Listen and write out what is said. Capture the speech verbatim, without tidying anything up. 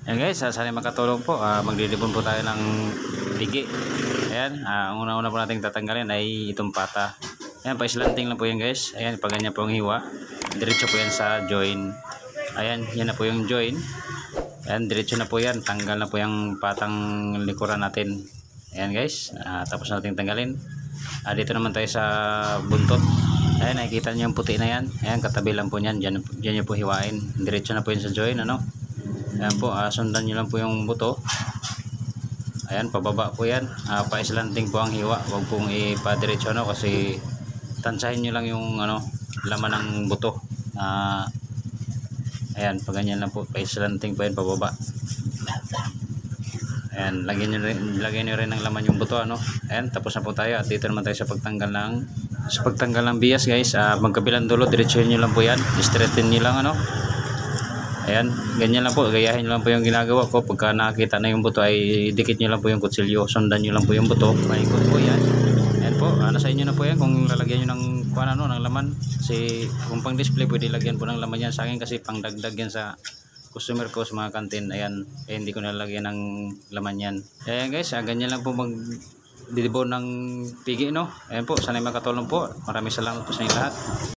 Ayan guys, uh, sana makatulong po. Uh, magdidibon po tayo ng pigi. Ayan, uh, ang una-una po natin tatanggalin ay itong pata. Ayan, pa-slanting lang po yan guys. Ayan, pag ganyan po ang hiwa, diretso po yan sa join. Ayan, yan na po yung join. Ayan, diretso na po yan. Tanggal na po yung patang likuran natin. Ayan guys, uh, tapos natin tanggalin. Uh, dito naman tayo sa buntot. Ayan, nakikita nyo yung puti na yan. Ayan, katabi lang po yan. Diyan, diyan nyo po hiwain. Diretso na po yan sa join, ano. Ayan po, uh, sundan nyo lang po yung buto. Ayan, pababa po yan. Uh, pa-slanting po ang hiwa. Huwag pong ipa-diretso, no, kasi tansahin nyo lang yung ano, laman ng buto. Uh, ayan, pag ganyan lang po, pa-slanting po yan, pababa. Ayan, lagyan nyo rin, lagyan nyo rin ng laman yung buto, ano. Ayan, tapos na po tayo. At dito naman tayo sa pagtanggal ng sa pagtanggal ng bias guys. Uh, magkabilang dulo, diretso nyo lang po yan. Straighten nyo lang, ano. Ayan, ganyan lang po, gayahin nyo lang po yung ginagawa ko. Pagka nakita na yung buto ay dikit nyo lang po yung kutsilyo, sundan nyo lang po yung buto, maikot po yan. Ayan po, uh, nasa inyo na po yan kung lalagyan nyo ng kung ano, ng laman. Kasi kung pang display pwede lagyan po ng laman yan. Sa akin kasi pang dagdag yan sa customer ko sa mga kantin. Ayan, eh, hindi ko nalagyan ng laman yan. Ayan guys, uh, ganyan lang po mag didibon ng pigi, no. Ayan po, sana'y makatulong po. Maraming salamat po sa inyo lahat.